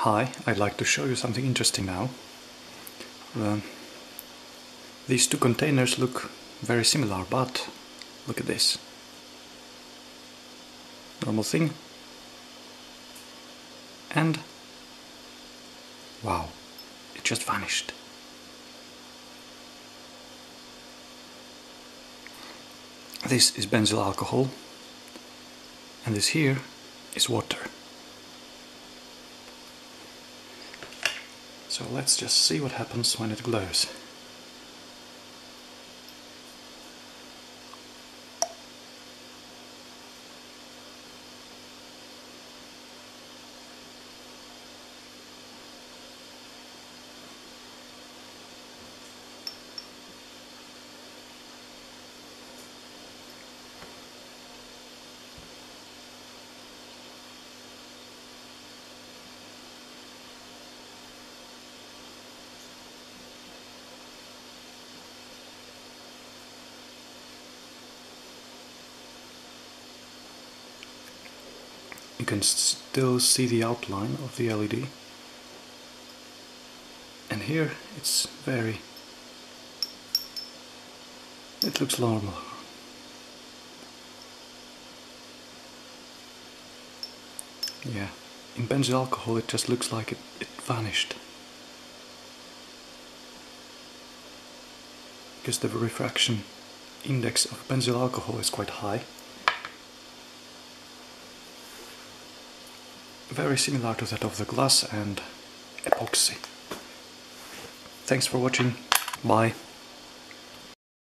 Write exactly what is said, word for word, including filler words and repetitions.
Hi, I'd like to show you something interesting now. Uh, these two containers look very similar, but look at this. Normal thing. And wow, it just vanished. This is benzyl alcohol, and this here is water. So let's just see what happens when it glows. You can still see the outline of the L E D, and here it's very, it looks normal. Yeah, in benzyl alcohol it just looks like it, it vanished, because the refraction index of benzyl alcohol is quite high. Very similar to that of the glass and epoxy. Thanks for watching. Bye.